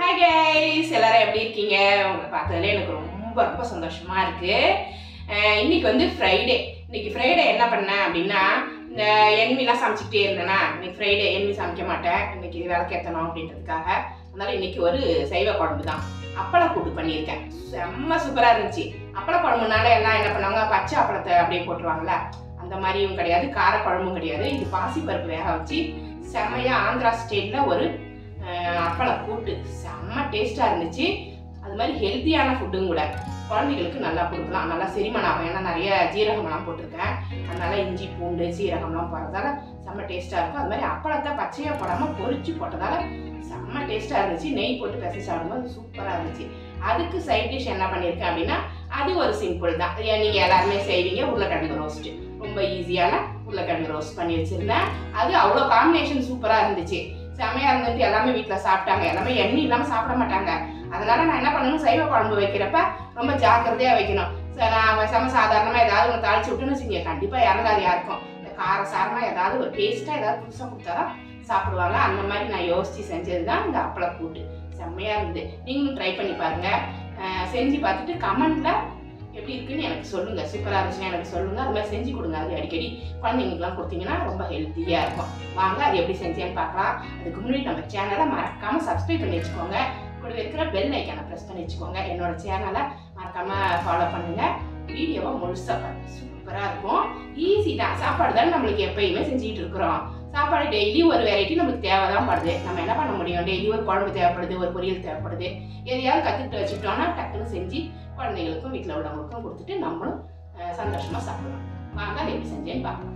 Hi guys, எல்லாரும் எப்படி இருக்கீங்க? உங்களை பார்த்ததுல எனக்கு ரொம்ப சந்தோஷமா இருக்கு. இன்னைக்கு வந்து ஃப்ரைடே. இன்னைக்கு ஃப்ரைடே என்ன பண்ணேன் அப்படின்னா, இந்த என்விலாம் சமைச்சிட்டே இருந்தேனா, இன்னைக்கு ஃப்ரைடே என்வி சமைக்க மாட்டேன். இன்னைக்கு விளக்கேற்றணும் அப்படின்றதுக்காக. அதனால இன்னைக்கு ஒரு சைவ குழம்பு தான். அப்பள கூட்டு பண்ணியிருக்கேன். செம்ம சூப்பராக இருந்துச்சு. அப்பள குழம்புனால எல்லாம் என்ன பண்ணுவாங்க, பச்சை அப்பளத்தை அப்படியே போட்டுருவாங்கல்ல, அந்த மாதிரியும் கிடையாது, கார குழம்பும் கிடையாது. இது பாசிப்பருப்பு வேக வச்சு செம்மையா ஆந்திரா ஸ்டைலில் ஒரு அப்பள கூட்டு செம்ம டேஸ்ட்டாக இருந்துச்சு. அது மாதிரி ஹெல்த்தியான ஃபுட்டும் கூட, குழந்தைகளுக்கு நல்லா கொடுக்கலாம், நல்லா செரிமானம் ஆகும். ஏன்னா நிறைய ஜீரகம்லாம் போட்டிருக்கேன், அதனால இஞ்சி பூண்டு சீரகம்லாம் போடுறதால செம்ம டேஸ்ட்டாக இருக்கும். அது மாதிரி அப்பளத்தை பச்சையாக போடாமல் பொரிச்சு போட்டதால செம்ம டேஸ்ட்டாக இருந்துச்சு. நெய் போட்டு பிசைச்சு சாப்பிடும்போது சூப்பராக இருந்துச்சு. அதுக்கு சைட் டிஷ் என்ன பண்ணியிருக்கேன் அப்படின்னா, அது ஒரு சிம்பிள் தான். நீங்கள் எல்லாருமே செய்வீங்க, உருளைக்கிழங்கு ரோஸ்ட்டு. ரொம்ப ஈஸியான உருளைக்கிழங்கு ரோஸ்ட் பண்ணி வச்சுருந்தேன். அது அவ்வளோ காம்பினேஷன் சூப்பராக இருந்துச்சு. செம்மையாக இருந்துட்டு எல்லாமே வீட்டில் சாப்பிட்டாங்க. எல்லாமே எண்ணெய் இல்லாமல் சாப்பிட மாட்டாங்க. அதனால நான் என்ன பண்ணணும், சைவ குழம்பு வைக்கிறப்ப ரொம்ப ஜாக்கிரதையாக வைக்கணும். நான் சாதாரணமாக ஏதாவது ஒன்று தாளிச்சு விட்டுன்னு வச்சுங்க, கண்டிப்பாக இறங்காது யாருக்கும். இந்த காரசாரமாக ஏதாவது ஒரு டேஸ்ட்டாக ஏதாவது புதுசாக கொடுத்தா தான் சாப்பிடுவாங்க. அந்த மாதிரி நான் யோசித்து செஞ்சது தான் இந்த அப்பள கூட்டு. செம்மையாக இருந்தது. நீங்களும் ட்ரை பண்ணி பாருங்கள். செஞ்சு பார்த்துட்டு கமெண்ட்டில் எப்படி இருக்குன்னு எனக்கு சொல்லுங்கள். சூப்பராக இருந்துச்சுன்னா எனக்கு சொல்லுங்கள். அது மாதிரி செஞ்சு கொடுங்க. அது அடிக்கடி குழந்தைங்களுக்குலாம் கொடுத்தீங்கன்னா ரொம்ப ஹெல்த்தியாக இருக்கும். வாங்க அது எப்படி செஞ்சேன்னு பார்க்கலாம். அதுக்கு முன்னாடி நம்ம சேனலை மறக்காமல் சப்ஸ்கிரைப் பண்ணி வச்சுக்கோங்க. கூட இருக்கிற பெல் ஐக்கானை ப்ரெஸ் பண்ணி வச்சுக்கோங்க. என்னோட சேனலை மறக்காமல் ஃபாலோ பண்ணுங்கள். வீடியோவை முழுசாக பாருங்கள், சூப்பராக இருக்கும். ஈஸி தான். சாப்பாடு தானே நம்மளுக்கு எப்பயுமே செஞ்சுக்கிட்டு இருக்கிறோம். சாப்பாடு டெய்லி ஒரு வெரைட்டி நமக்கு தேவை தான் படுது. நம்ம என்ன பண்ண முடியும், டெய்லி ஒரு குழம்பு தேவைப்படுது, ஒரு பொரியல் தேவைப்படுது. எதையாவது கற்றுக்கிட்டு வச்சுக்கிட்டோன்னா டக்குன்னு செஞ்சு குழந்தைங்களுக்கும் வீட்டில் உள்ளவங்களுக்கும் கொடுத்துட்டு நம்மளும் சந்தோஷமாக சாப்பிடலாம். வாங்க அதை எப்படி செஞ்சேன்னு பார்க்கலாம்.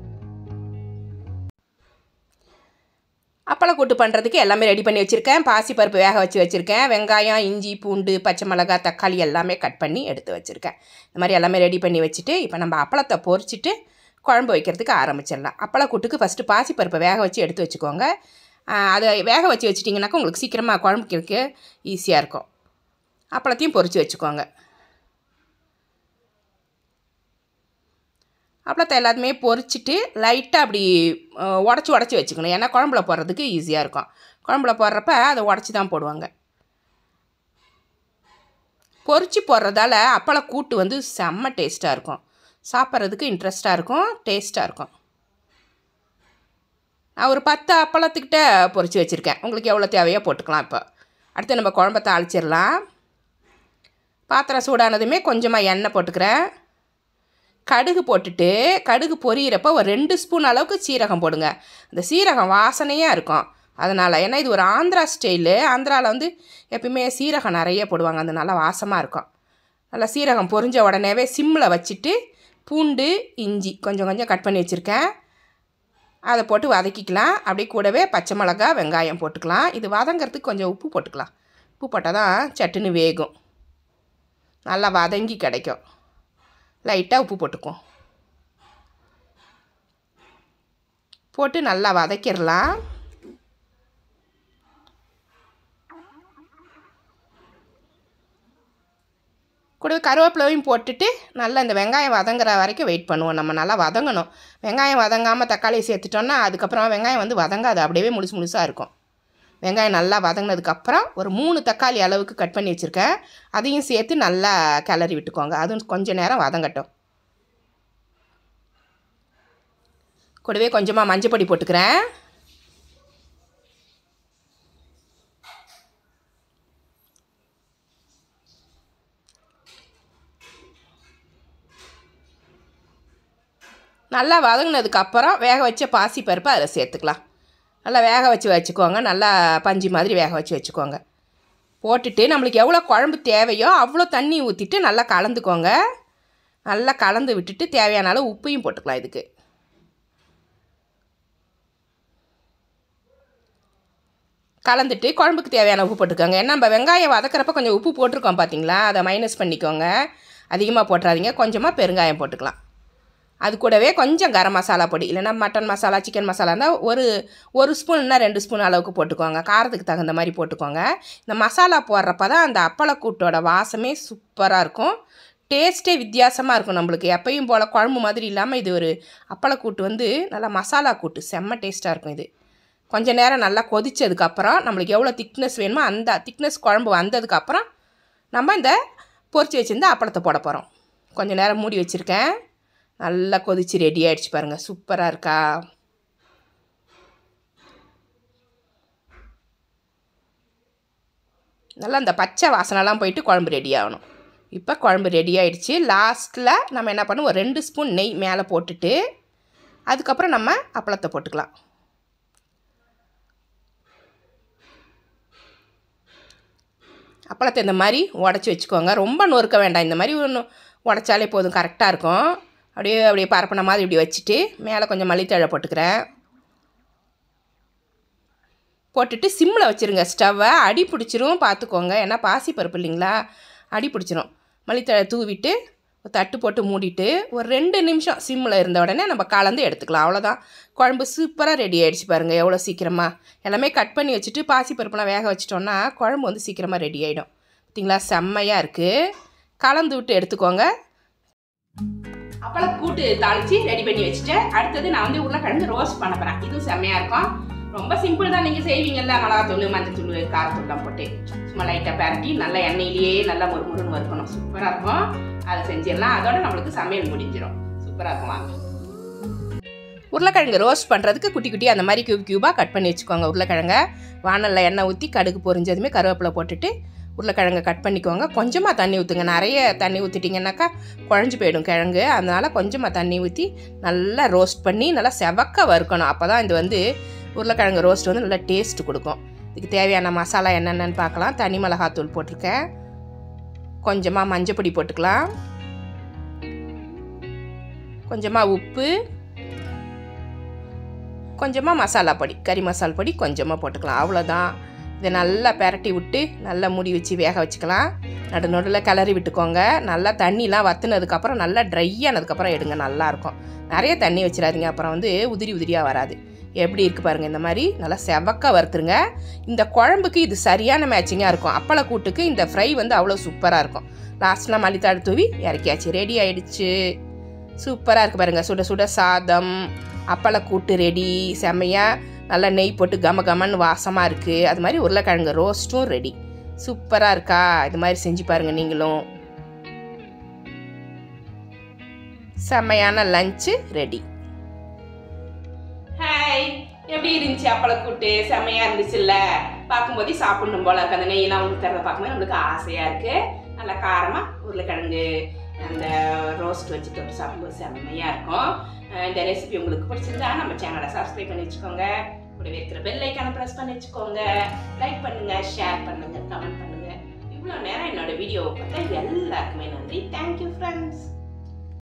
அப்பள கூட்டு பண்ணுறதுக்கு எல்லாமே ரெடி பண்ணி வச்சுருக்கேன். பாசிப்பருப்பு வேக வச்சுருக்கேன். வெங்காயம், இஞ்சி, பூண்டு, பச்சை மிளகாய், தக்காளி எல்லாமே கட் பண்ணி எடுத்து வச்சுருக்கேன். இந்த மாதிரி எல்லாமே ரெடி பண்ணி வச்சுட்டு இப்போ நம்ம அப்பளத்தை பொரிச்சிட்டு குழம்பு வைக்கிறதுக்கு ஆரம்பிச்சிடலாம். அப்பள கூட்டுக்கு ஃபஸ்ட்டு பாசிப்பருப்பை வேக வச்சு எடுத்து வச்சுக்கோங்க. அதை வேக வச்சு வச்சிட்டிங்கனாக்கா உங்களுக்கு சீக்கிரமாக குழம்புக்கு ஈஸியாக இருக்கும். அப்பளத்தையும் பொரித்து வச்சுக்கோங்க. அப்பளத்தை எல்லாத்தையுமே பொரிச்சிட்டு லைட்டாக அப்படி உடச்சி வச்சுக்கணும். ஏன்னா குழம்புல போடுறதுக்கு ஈஸியாக இருக்கும். குழம்புல போடுறப்ப அதை உடச்சி தான் போடுவாங்க. பொரிச்சு போடுறதால அப்பள கூட்டு வந்து செம்ம டேஸ்ட்டாக இருக்கும். சாப்பிட்றதுக்கு இன்ட்ரெஸ்ட்டாக இருக்கும், டேஸ்ட்டாக இருக்கும். நான் ஒரு 10 அப்பளத்துக்கிட்ட பொரிச்சு வச்சுருக்கேன். உங்களுக்கு எவ்வளோ தேவையோ போட்டுக்கலாம். இப்போ அடுத்து நம்ம குழம்ப தாளிச்சிடலாம். பாத்திரம் சூடானதுமே கொஞ்சமாக எண்ணெய் போட்டுக்கிறேன். கடுகு போட்டுட்டு, கடுகு பொரியிறப்போ ஒரு 2 ஸ்பூன் அளவுக்கு சீரகம் போடுங்க. அந்த சீரகம் வாசனையாக இருக்கும். அதனால், ஏன்னா இது ஒரு ஆந்திரா ஸ்டைலு. ஆந்திராவில் வந்து எப்பயுமே சீரகம் நிறைய போடுவாங்க. அது நல்லா வாசமாக இருக்கும். நல்லா சீரகம் பொரிஞ்ச உடனேவே சிம்மில் வச்சுட்டு பூண்டு, இஞ்சி கொஞ்சம் கட் பண்ணி வச்சுருக்கேன். அதை போட்டு வதக்கிக்கலாம். அப்படியே கூடவே பச்சை மிளகாய், வெங்காயம் போட்டுக்கலாம். இது வதங்கிறதுக்கு கொஞ்சம் உப்பு போட்டுக்கலாம். உப்பு போட்டால் தான் சட்டுன்னு வேகும், நல்லா வதங்கி கிடைக்கும். லைட்டாக உப்பு போட்டுக்குவோம். போட்டு நல்லா வதக்கிடலாம். கூடவே கருவேப்பிலையும் போட்டுட்டு நல்லா இந்த வெங்காயம் வதங்குற வரைக்கும் வெயிட் பண்ணுவோம். நம்ம நல்லா வதங்கணும். வெங்காயம் வதங்காமல் தக்காளியை சேர்த்துட்டோன்னா அதுக்கப்புறம் வெங்காயம் வந்து வதங்காது, அப்படியே முழுசாக இருக்கும். வெங்காயம் நல்லா வதங்கினதுக்கப்புறம் ஒரு 3 தக்காளி அளவுக்கு கட் பண்ணி வச்சுருக்கேன். அதையும் சேர்த்து நல்லா கிளறி விட்டுக்கோங்க. அதுவும் கொஞ்சம் நேரம் வதங்கட்டும். கூடவே கொஞ்சமாக மஞ்சள் பொடி போட்டுக்கிறேன். நல்லா வதங்கினதுக்கப்புறம் வேக வச்ச பாசிப்பருப்பை அதில் சேர்த்துக்கலாம். நல்லா வேக வச்சுக்கோங்க. நல்லா பஞ்சு மாதிரி வேக வச்சுக்கோங்க. போட்டுட்டு நம்மளுக்கு எவ்வளோ குழம்பு தேவையோ அவ்வளோ தண்ணி ஊற்றிட்டு நல்லா கலந்துக்கோங்க. நல்லா கலந்து விட்டுட்டு தேவையான அளவு உப்பையும் போட்டுக்கலாம். இதுக்கு கலந்துட்டு குழம்புக்கு தேவையான உப்பு போட்டுக்கோங்க. ஏன்னா நம்ம வெங்காயம் வதக்கிறப்ப கொஞ்சம் உப்பு போட்டிருக்கோம் பார்த்தீங்களா, அதை மைனஸ் பண்ணிக்கோங்க. அதிகமாக போட்டுறாதீங்க. கொஞ்சமாக பெருங்காயம் போட்டுக்கலாம். அது கூடவே கொஞ்சம் கரம் மசாலா பொடி, இல்லைன்னா மட்டன் மசாலா, சிக்கன் மசாலா இருந்தால் ஒரு ஸ்பூன் இல்லைனா 2 ஸ்பூன் அளவுக்கு போட்டுக்கோங்க. காரத்துக்கு தகுந்த மாதிரி போட்டுக்கோங்க. இந்த மசாலா போடுறப்ப தான் அந்த அப்பளக்கூட்டோட வாசமே சூப்பராக இருக்கும். டேஸ்ட்டே வித்தியாசமாக இருக்கும். நம்மளுக்கு எப்பயும் போல் குழம்பு மாதிரி இல்லாமல் இது ஒரு அப்பளக்கூட்டு வந்து நல்லா மசாலா கூட்டு, செம்ம டேஸ்ட்டாக இருக்கும். இது கொஞ்சம் நேரம் நல்லா கொதித்ததுக்கப்புறம் நம்மளுக்கு எவ்வளோ திக்னஸ் வேணுமோ அந்த திக்னஸ் குழம்பு வந்ததுக்கப்புறம் நம்ம இந்த பொரிச்சு வச்சுருந்த அப்பளத்தை போட போகிறோம். கொஞ்சம் நேரம் மூடி வச்சுருக்கேன். நல்லா கொதித்து ரெடி ஆகிடுச்சு பாருங்கள். சூப்பராக இருக்கா? நல்லா இந்த பச்சை வாசனைலாம் போயிட்டு குழம்பு ரெடி ஆகணும். இப்போ குழம்பு ரெடி ஆகிடுச்சு. லாஸ்ட்டில் நம்ம என்ன பண்ணுவோம், 2 ஸ்பூன் நெய் மேலே போட்டுட்டு அதுக்கப்புறம் நம்ம அப்பளத்தை போட்டுக்கலாம். அப்பளத்தை இந்த மாதிரி உடச்சி வச்சுக்கோங்க. ரொம்ப நொறுக்க வேண்டாம். இந்த மாதிரி ஒன்று உடச்சாலே போதும், கரெக்டாக இருக்கும். அப்படியே பரப்பின மாதிரி இப்படி வச்சுட்டு மேலே கொஞ்சம் மல்லித்தழை போட்டுக்கிறேன். போட்டுட்டு சிம்மில் வச்சுருங்க ஸ்டவ்வை. அடி பிடிச்சிரும் பார்த்துக்கோங்க. ஏன்னா பாசி பருப்பு இல்லைங்களா, அடி பிடிச்சிரும். மல்லித்தழை தூவிட்டு ஒரு தட்டு போட்டு மூடிட்டு ஒரு 2 நிமிஷம் சிம்மில் இருந்த உடனே நம்ம கலந்து எடுத்துக்கலாம். அவ்வளோதான். குழம்பு சூப்பராக ரெடி ஆகிடுச்சு பாருங்கள். எவ்வளோ சீக்கிரமாக எல்லாமே கட் பண்ணி வச்சுட்டு பாசி பருப்புலாம் வேக வச்சிட்டோன்னா குழம்பு வந்து சீக்கிரமாக ரெடி ஆகிடும். பார்த்திங்களா, செம்மையாக இருக்குது. கலந்து விட்டு எடுத்துக்கோங்க. அப்பளம் கூட்டு தாளித்து ரெடி பண்ணி வச்சுட்டேன். அடுத்தது நான் வந்து உருளைக்கிழங்கு ரோஸ்ட் பண்ண போகிறேன். இதுவும் செம்மையாக இருக்கும். ரொம்ப சிம்பிள் தான். நீங்கள் செய்வீங்கல்ல, மிளகாத்தூள் மஞ்சத்தூள் காரத்தூள்லாம் போட்டு சும்மா லைட்டாக பரட்டி நல்லா எண்ணெயிலேயே நல்லா முறுமுறுன்னு வறுக்கணும். சூப்பராக இருக்கும். அதை செஞ்சிடலாம். அதோட நம்மளுக்கு சமையல் முடிஞ்சிடும். சூப்பராக இருக்கும். வாங்க. உருளைக்கிழங்கு ரோஸ்ட் பண்ணுறதுக்கு குட்டி குட்டி அந்த மாதிரி க்யூபாக கட் பண்ணி வச்சுக்கோங்க. உருளைக்கிழங்கை வானலில் எண்ணெய் ஊற்றி கடுகு பொரிஞ்சதுமே கருவேப்பிலை போட்டுட்டு உருளைக்கிழங்கை கட் பண்ணிக்கோங்க. கொஞ்சமாக தண்ணி ஊற்றுங்க. நிறைய தண்ணி ஊற்றிட்டிங்கன்னாக்கா குழஞ்சி போயிடும் கிழங்கு. அதனால் கொஞ்சமாக தண்ணி ஊற்றி நல்லா ரோஸ்ட் பண்ணி நல்லா செவக்க வறுக்கணும். அப்போ தான் இது வந்து உருளைக்கிழங்கு ரோஸ்ட் வந்து நல்லா டேஸ்ட்டு கொடுக்கும். இதுக்கு தேவையான மசாலா என்னென்னு பார்க்கலாம். தனி மிளகாத்தூள் போட்டிருக்கேன். கொஞ்சமாக மஞ்சப்பொடி போட்டுக்கலாம். கொஞ்சமாக உப்பு, கொஞ்சமாக மசாலா பொடி, கறி மசாலா பொடி கொஞ்சமாக போட்டுக்கலாம். அவ்வளோதான். இதை நல்லா பெரட்டி விட்டு நல்லா மூடி வச்சு வேக வச்சுக்கலாம். நடுநடுவில் கிளறி விட்டுக்கோங்க. நல்லா தண்ணிலாம் வற்றுனதுக்கப்புறம் நல்லா ட்ரை ஆனதுக்கப்புறம் எடுங்க. நல்லாயிருக்கும். நிறைய தண்ணி வச்சிடாதீங்க, அப்புறம் வந்து உதிரி உதிரியாக வராது. எப்படி இருக்குது பாருங்கள். இந்த மாதிரி நல்லா செவக்க வறுத்துருங்க. இந்த குழம்புக்கு இது சரியான மேட்சிங்காக இருக்கும். அப்பள கூட்டுக்கு இந்த ஃப்ரை வந்து அவ்வளோ சூப்பராக இருக்கும். லாஸ்ட்டில் மல்லித்தழை தூவி இறக்கியாச்சு. ரெடி ஆகிடுச்சு. சூப்பராக இருக்குது பாருங்கள். சுட சுட சாதம், அப்பள கூட்டு ரெடி. செம்மையாக நல்லா நெய் போட்டு கம கமன்னு வாசமாக இருக்குது. அது மாதிரி உருளைக்கிழங்கு ரோஸ்ட்டும் ரெடி. சூப்பராக இருக்கா? இது மாதிரி செஞ்சு பாருங்கள் நீங்களும். செம்மையான லஞ்சு ரெடி. ஹாய், எப்படி இருந்துச்சு அப்பள கூட்டு? செம்மையாக இருந்துச்சுல்ல? பார்க்கும்போதே சாப்பிடணும் போல இருக்கு. அந்த நெய்யெல்லாம் ஊற்றுறத பார்க்கும்போது நம்மளுக்கு ஆசையாக இருக்குது. நல்லா காரமாக உருளைக்கிழங்கு அந்த ரோஸ்ட் வச்சு தொட்டு சாப்பிடும்போது செம்மையாக இருக்கும். இந்த ரெசிபி உங்களுக்கு பிடிச்சிருந்தா நம்ம சேனலை சப்ஸ்கிரைப் பண்ணி வச்சுக்கோங்க. கூடவே இருக்கிற பெல் ஐக்கானை ப்ரெஸ் பண்ணி வச்சுக்கோங்க. லைக் பண்ணுங்கள், ஷேர் பண்ணுங்கள், கமெண்ட் பண்ணுங்கள். இவ்வளோ நேரம் என்னோட வீடியோவை பார்த்தா எல்லாருக்குமே நன்றி. தேங்க்ஸ்.